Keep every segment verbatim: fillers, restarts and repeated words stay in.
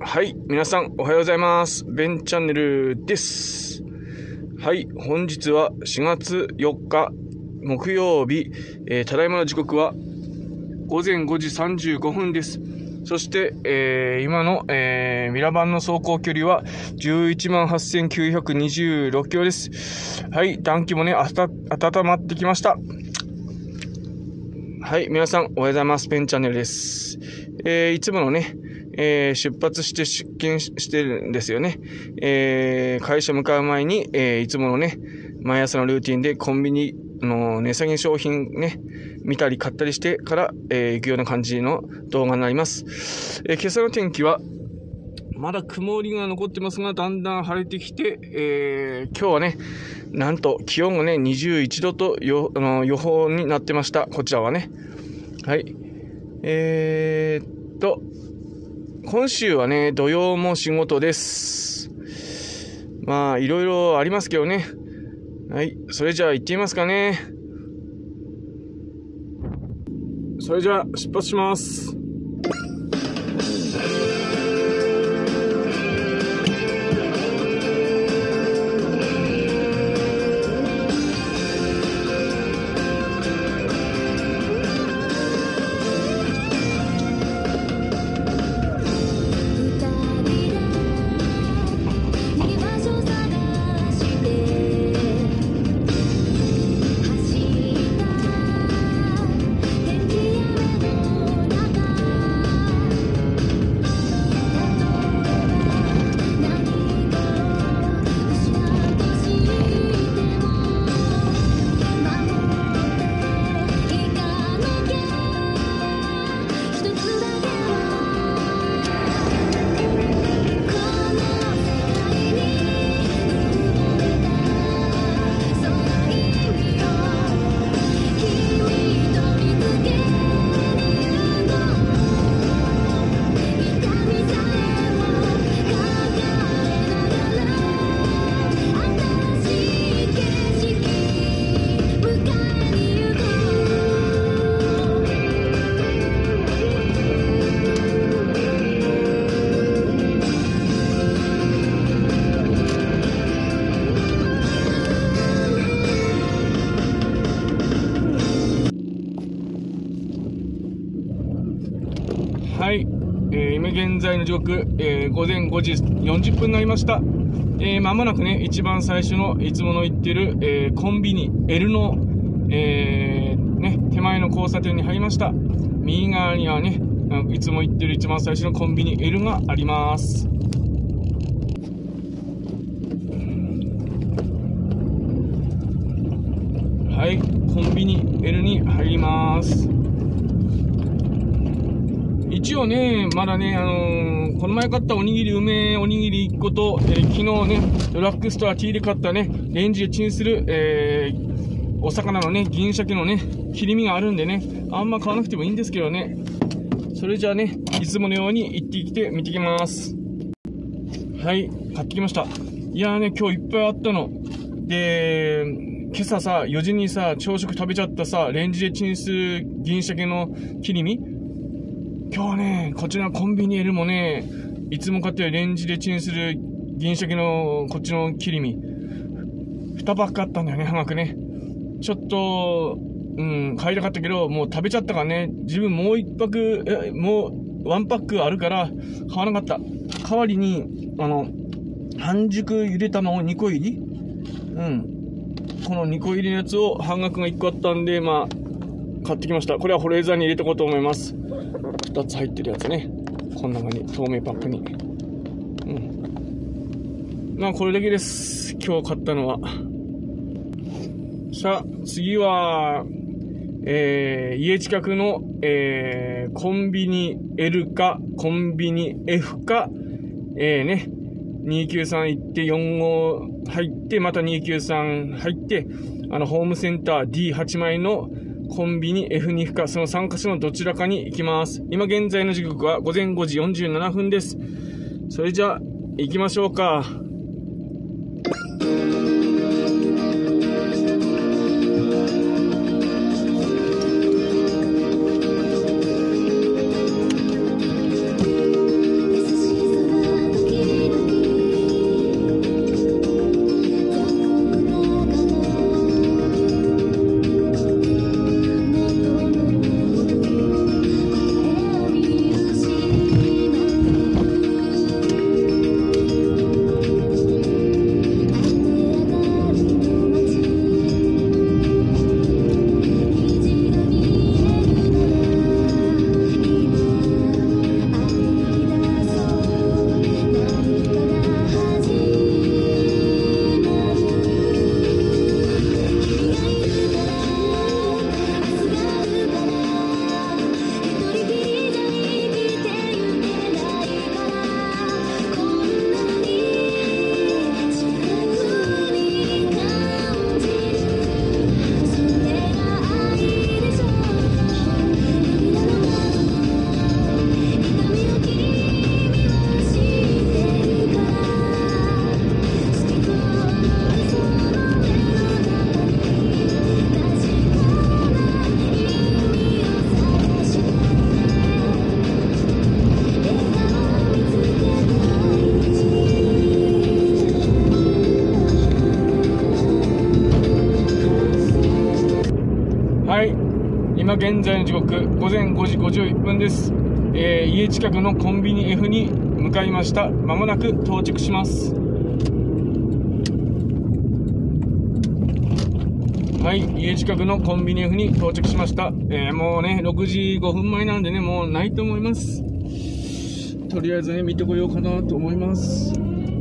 はい、皆さんおはようございます。ベンチャンネルです。はい、本日はしがつよっか木曜日、えー、ただいまの時刻はごぜんごじさんじゅうごふんです。そして、えー、今の、えー、ミラバンの走行距離は じゅういちまんはっせんきゅうひゃくにじゅうろくキロです。はい、暖気もね、あた温まってきました。はい、皆さんおはようございます。ベンチャンネルです。えー、いつものね、えー、出発して出勤してるんですよね。えー、会社向かう前に、えー、いつものね、毎朝のルーティンでコンビニの値下げ商品ね、見たり買ったりしてから、えー、行くような感じの動画になります。えー、今朝の天気は、まだ曇りが残ってますが、だんだん晴れてきて、えー、今日はね、なんと気温がね、にじゅういちどとよあの予報になってました。こちらはね。はい。えーっと、今週はね、土曜も仕事です。まあ、いろいろありますけどね。はい。それじゃあ行ってみますかね。それじゃあ出発します。はい、えー、今現在の時刻、えー、ごぜんごじよんじゅっぷんになりました。えー、間もなくね、一番最初のいつもの行ってる、えー、コンビニ L の、えーね、手前の交差点に入りました。右側にはね、いつも行ってる一番最初のコンビニ L があります。はい、コンビニ L に入ります。一応ね、まだね、あのー、この前買ったおにぎり、梅おにぎりいっこと、えー、昨日ね、ドラッグストア T で買ったね、レンジでチンする、えー、お魚のね、銀鮭のね、切り身があるんでね、あんま買わなくてもいいんですけどね。それじゃあね、いつものように行ってきて、見てきます。はい、買ってきました。いやーね、今日いっぱいあったの。で、今朝さ、よじにさ、朝食食べちゃったさ、レンジでチンする銀鮭の切り身今日ね、こちらコンビニ L もね、いつも買ってるレンジでチンする銀鮭のこっちの切り身、にパックあったんだよね、半額ね。ちょっと、うん、買いたかったけど、もう食べちゃったからね、自分もういっパック、え、もうワンパックあるから買わなかった。代わりに、あの、半熟茹で卵にこ入りうん。このにこ入りのやつを半額がいっこあったんで、まあ、買ってきました。これは保冷剤に入れておこうと思います。ふたつ入ってるやつね。こんな感じ、透明パックに。うん。まあ、これだけです。今日買ったのは。さあ、次は、えー、家近くの、えー、コンビニ L か、コンビニ F か、えーね、にきゅうさん行ってよんごう入って、またにきゅうさん入って、あの、ホームセンター ディーはち 枚のコンビニ エフに か、そのさんカ所のどちらかに行きます。今現在の時刻はごぜんごじよんじゅうななふんです。それじゃあ、行きましょうか。 優しさ今現在の時刻ごぜんごじごじゅういっぷんです。えー、家近くのコンビニ F に向かいました。まもなく到着します。はい、家近くのコンビニ F に到着しました。えー、もうねろくじごふんまえなんでね、もうないと思います。とりあえずね見てこようかなと思います。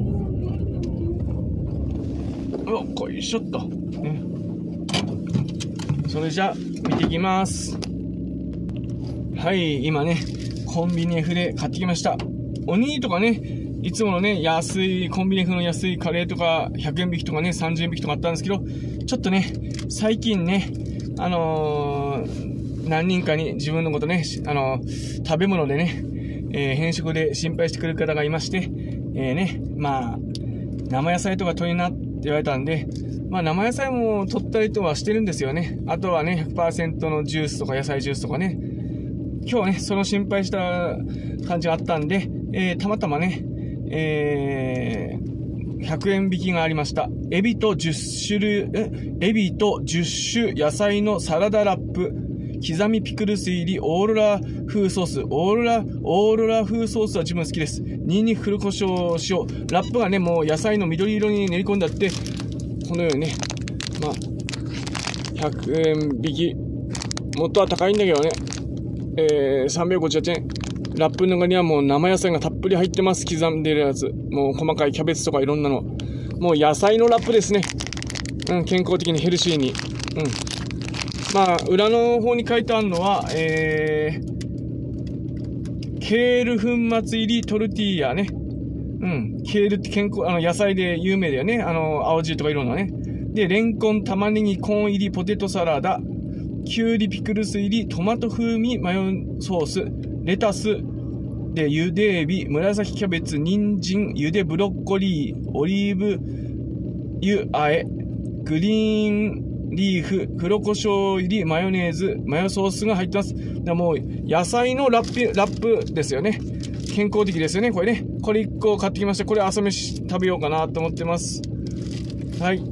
お、こいしょっとね。それじゃあ見ていきます。はい、今ねコンビニ F で買ってきました。おにぎりとかね、いつものね安いコンビニ F の安いカレーとかひゃくえん引きとかねさんじゅうえん引きとかあったんですけど、ちょっとね最近ねあのー、何人かに自分のことね、あのー、食べ物でね、えー、偏食で心配してくれる方がいまして、えー、ねまあ生野菜とか取りなって言われたんで、まあ生野菜も取ったりとはしてるんですよね。あとはね ひゃくパーセント のジュースとか野菜ジュースとかね、今日ねその心配した感じがあったんで、えー、たまたまね、えー、ひゃくえん引きがありました。エビとじゅっしゅるいえエビとじゅっしゅ野菜のサラダラップ、刻みピクルス入りオーロラ風ソース。オーロラオーロラ風ソースは自分好きです。ニンニク、黒胡椒、塩。ラップがねもう野菜の緑色に練り込んであって、このようにね、まあひゃくえん引き、元は高いんだけどね、えー、さんびゃくごじゅうはちえん。ラップの中にはもう生野菜がたっぷり入ってます。刻んでるやつ、もう細かいキャベツとかいろんなの、もう野菜のラップですね。うん、健康的にヘルシーに。うん、まあ裏の方に書いてあるのは、えー、ケール粉末入りトルティーヤね。うん、ケールって健康、あの野菜で有名だよね。あの青汁とかいろんなね。でレンコン、玉ねぎ、コーン入りポテトサラダ、キュウリ、ピクルス入りトマト風味マヨソース、レタスでゆでエビ、紫キャベツ、人参、ゆでブロッコリー、オリーブ油あえ、グリーンリーフ、黒胡椒入りマヨネーズ、マヨソースが入ってます。だもう野菜のラップラップですよね。健康的ですよねこれね。これいっこ買ってきました。これ朝飯食べようかなと思ってます。はい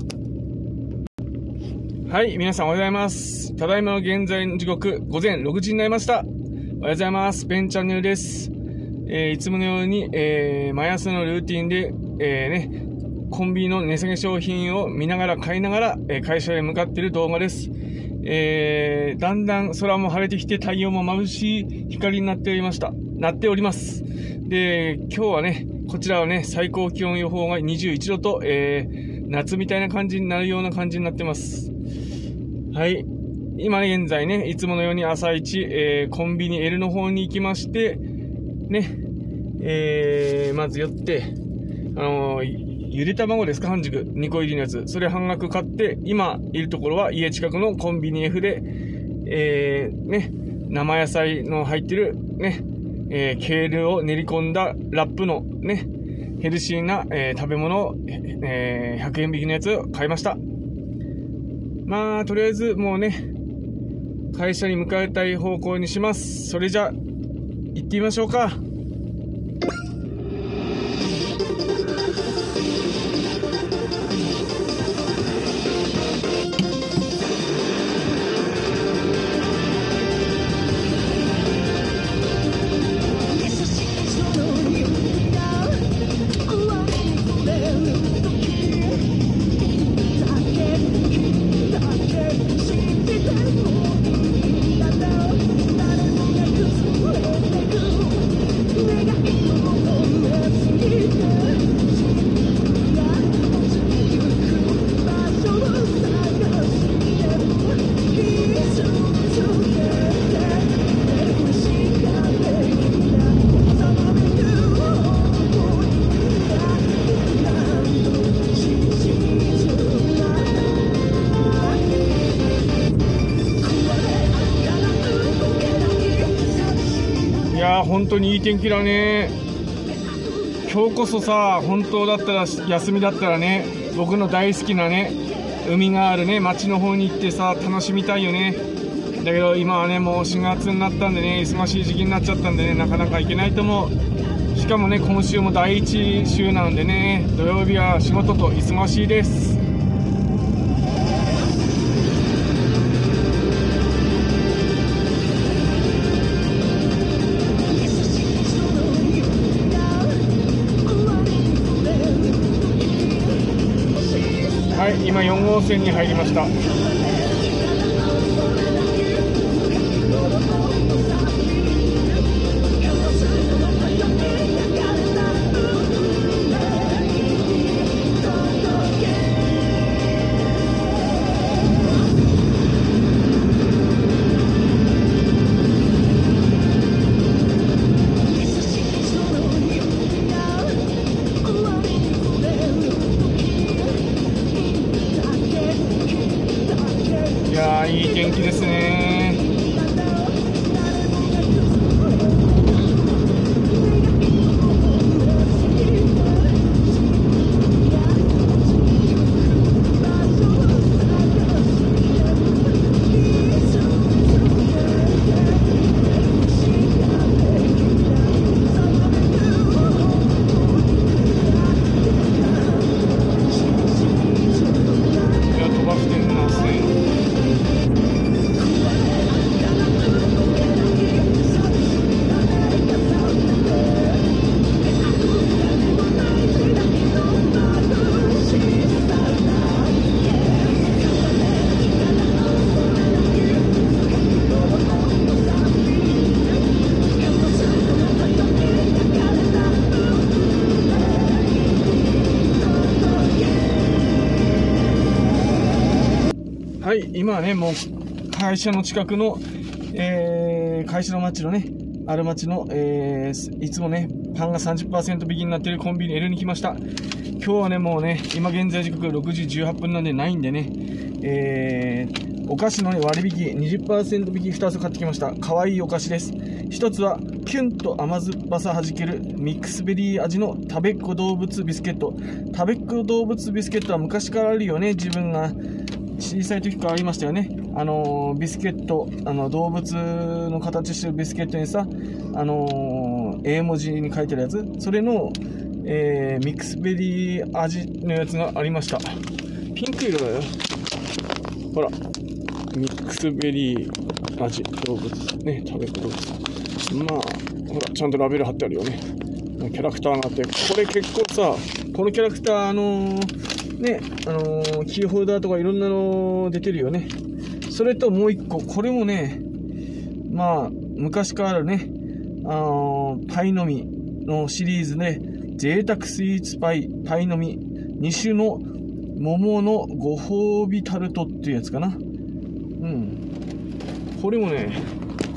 はい、皆さんおはようございます。ただいまの現在の時刻ごぜんろくじになりました。おはようございます。ベンチャンネルです。えー、いつものように、えー、毎朝のルーティンで、えーね、コンビニの値下げ商品を見ながら買いながら、えー、会社へ向かっている動画です。えー、だんだん空も晴れてきて太陽も眩しい光になっておりましたなっております。で今日はねこちらはね最高気温予報がにじゅういちどと、えー、夏みたいな感じになるような感じになってます。はい、今ね現在ねいつものように朝一、えー、コンビニ L の方に行きましてね、えー、まず寄ってあのーゆで卵ですか、半熟にこ入りのやつ、それ半額買って、今いるところは家近くのコンビニ F で、えー、ね生野菜の入ってるね、えー、ケールを練り込んだラップのねヘルシーな、えー、食べ物を、えー、ひゃくえん引きのやつを買いました。まあとりあえずもうね会社に向かいたい方向にします。それじゃあ行ってみましょうか。本当にいい天気だね。今日こそさ、本当だったら休みだったらね、僕の大好きなね海があるね町の方に行ってさ楽しみたいよね。だけど今はねもうしがつになったんでね、忙しい時期になっちゃったんでね、なかなか行けないと思う。しかもね今週もだいいち週なんでね、土曜日は仕事と忙しいです。 はい、今よん号線に入りました。いやー、いい天気ですね。いや、飛ばしてんな、すね。はい、今はね、もう会社の近くの、えー、会社の町のね、ある町の、えー、いつもね、パンが さんじゅっパーセント 引きになっているコンビニ L に来ました。今日はね、もうね、今現在時刻ろくじじゅうはっぷんなんでないんでね、えー、お菓子の、ね、割引 にじゅっパーセント 引きふたつ買ってきました。かわいいお菓子です。ひとつは、キュンと甘酸っぱさはじけるミックスベリー味のたべっ子動物ビスケット。たべっ子動物ビスケットは昔からあるよね。自分が小さい時からありましたよね。あのー、ビスケット、あの動物の形してるビスケットにさ、あのー、英文字に書いてるやつ、それの、えー、ミックスベリー味のやつがありました。ピンク色だよ。ほら、ミックスベリー味動物ね、食べる動物。まあ、ほら、ちゃんとラベル貼ってあるよね。キャラクターがあって、これ結構さ、このキャラクター、あのー、ね、あのー、キーホルダーとかいろんなの出てるよね。それともう一個、これもね、まあ、昔からあるね、あのー、パイの実のシリーズで、贅沢スイーツパイ、パイの実、に種の桃のご褒美タルトっていうやつかな。うん。これもね、